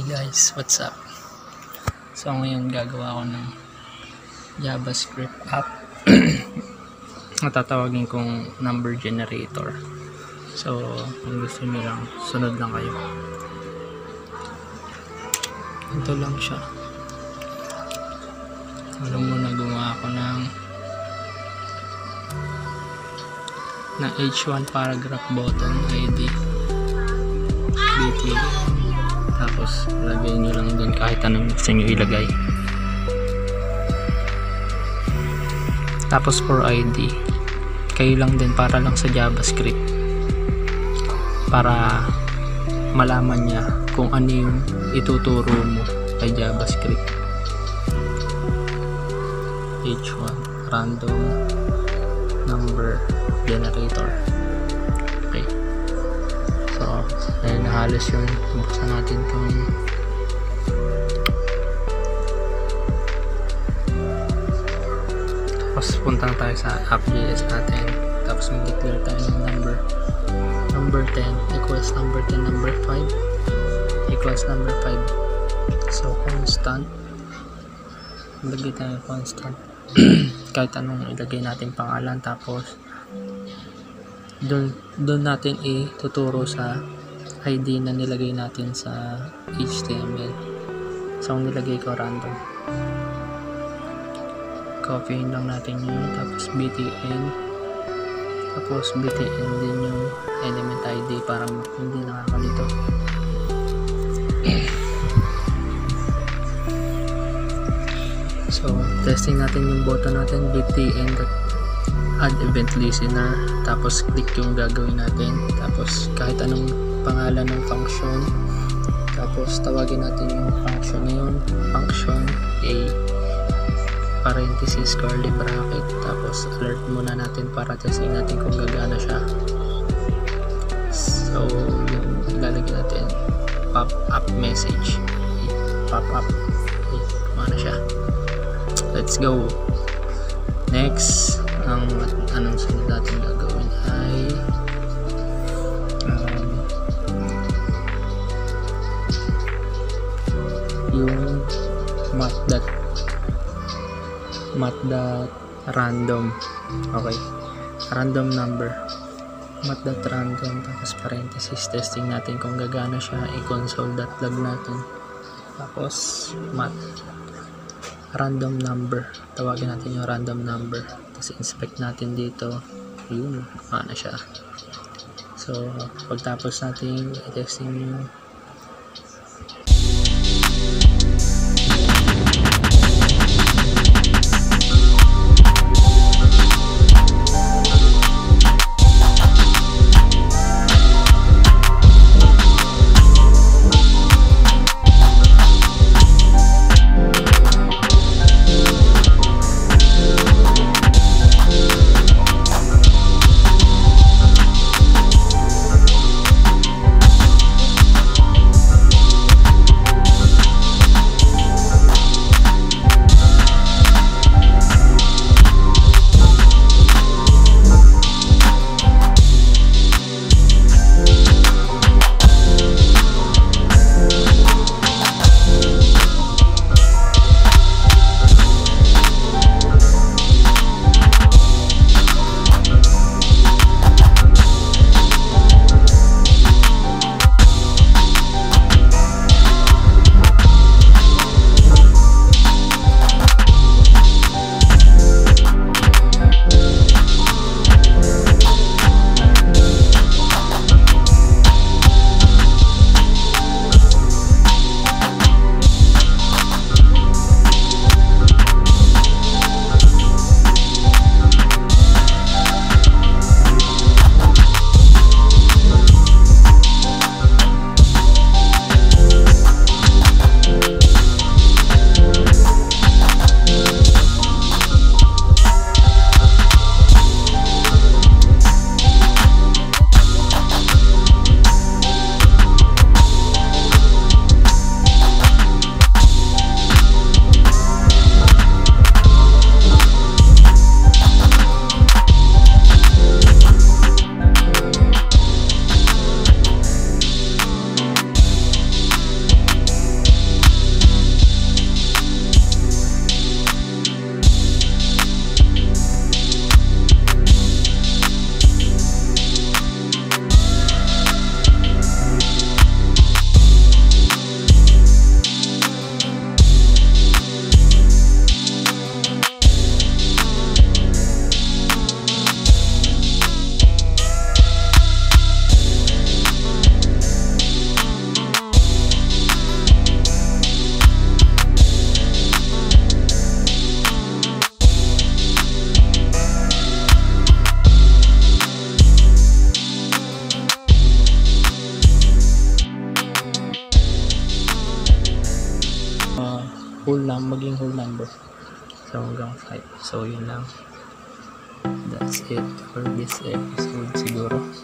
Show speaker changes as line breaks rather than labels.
Hey guys, what's up? So ngayon gagawa ako ng JavaScript app na tatawagin kong number generator. So kung gusto nyo lang, sunod lang kayo. Ito lang siya. Alam mo na gumawa ako ng H1 paragraph button ID BT. Tapos lagay nyo lang dun kahit anong gusto nyo ilagay. Tapos for ID kayo lang din, para lang sa JavaScript, para malaman niya kung ano yung ituturo mo kay JavaScript. H1 random number generator. Okay, so ayun na halos yun. Buksan natin itong tapos punta na tayo sa app.js natin. Tapos mag-declare tayo ng number 10 equals number 10 number 5 equals number 5. So constant, ilagay tayo constant kahit anong ilagay natin pangalan. Tapos doon natin ituturo sa ID na nilagay natin sa HTML. So nilagay ko random, copy lang natin yun. Tapos btn, tapos btn din yung element ID para hindi nakakalito. So testing natin yung button natin, btn add event listener. Tapos click yung gagawin natin. Tapos kahit anong pangalan ng function, tapos tawagin natin yung function na yun, function A parenthesis curly bracket. Tapos alert muna natin para testing natin kung gagana siya. So yung lalagyan natin pop up message, pop up, mana siya. Let's go. Next, anong sunod natin gagawin ay yung math.random. Okay, random number, math.random, tapos parenthesis, testing natin kung gagana siya, i-console.log natin. Tapos math random number, tawagin natin yung random number. Tapos inspect natin dito, yun, gumana siya. So pagtapos natin i-testing yung maging whole number. So hanggang 5. So yun lang. That's it for this episode siguro.